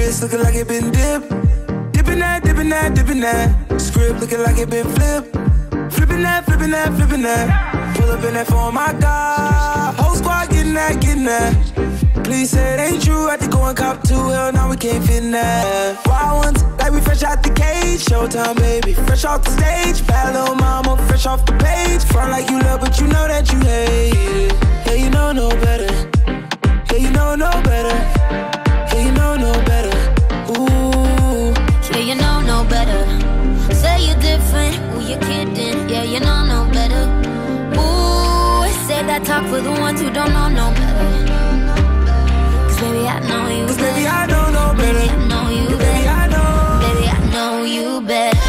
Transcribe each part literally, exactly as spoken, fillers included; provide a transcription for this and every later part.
wrist looking like it been dipped. Dipping that, dipping that, dipping that. Script looking like it been flipped. Flipping that, flipping that, flipping that. Pull up in that phone, my God. Whole squad getting that, getting that. Please say it ain't true. Had to go and cop two. Hell, now we can't fit in that. Wild ones, like we fresh out the cage. Showtime, baby, fresh off the stage. Bad little mama, fresh off the page. Front like you love, but you know that you hate it. Yeah, you know no better. Yeah, you know no better. Yeah, you know no better. Ooh. Yeah, you know no better. Say you're different. Ooh, you're kidding. Yeah, you know no better. Ooh, say that talk for the ones who don't know no better. Baby, I know you Cause better. baby, I know no better. Baby, I know you Baby, better. I know. Baby, I know you better.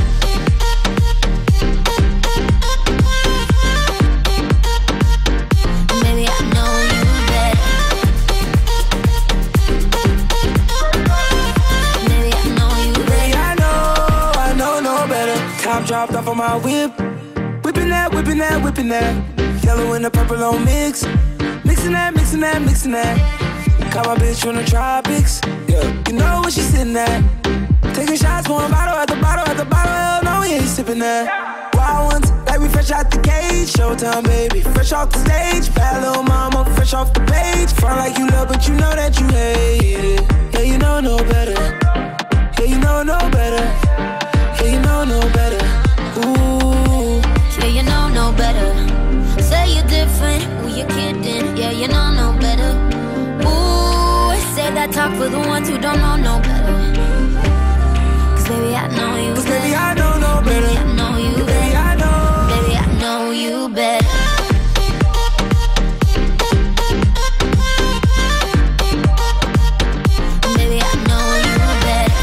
Baby, I know you better. Baby, I know you better. Baby, I know, I know no better. Top dropped off on my whip. Whipping that, whipping that, whipping that. Yellow and the purple on mix. Mixing that, mixing that, mixing that. Caught my bitch from the tropics. Yeah, you know where she sitting at. Taking shots, pouring bottle at the bottle at the bottle. Hell no, we ain't sipping that. Wild ones, like we fresh out the cage. Showtime, baby, fresh off the stage. Bad little mama, fresh off the page. Front like you love, but you know that you hate it. Yeah, you know no better. Yeah, you know no better. Yeah, you know no better. Ooh. Yeah, you know no better. Say you're different. Ooh, you're kidding. Yeah, you know no better. Ooh, say that talk for the ones who don't know no better. Cause baby, I know you Cause better. baby, I know no better. Baby, I know you Baby, better. I know. Baby, I know you better. Baby, I know you better.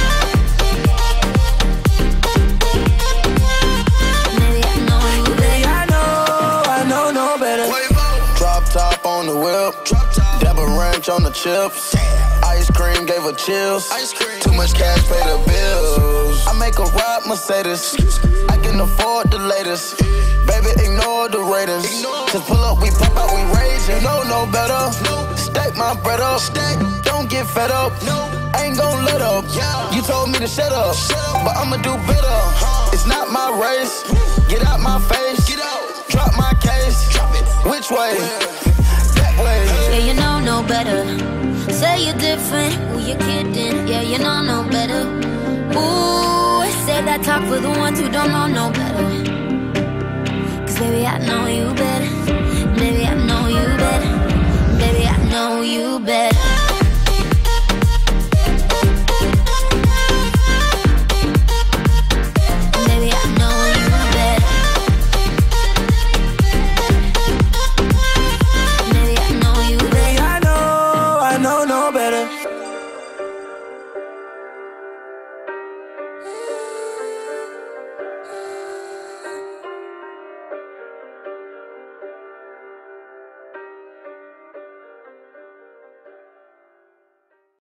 Baby, I know you better. Baby, I know, I know no better. Drop top on the whip. Dab a ranch on the chips. Ice cream gave her chills. Too much cash, pay the bills. I make a ride Mercedes. I can afford the latest. Baby, ignore the ratings. Cause pull up, we pop out, we rage. You know no better. Stack my bread up. Don't get fed up. Ain't gon' let up. You told me to shut up, but I'ma do better. It's not my race. Get out my face. Drop my case. Which way? That way. Yeah, you know no better. Say you're different. Ooh, you're kidding. Yeah, you know no better. Ooh, say that talk for the ones who don't know no better. Cause baby, I know you better.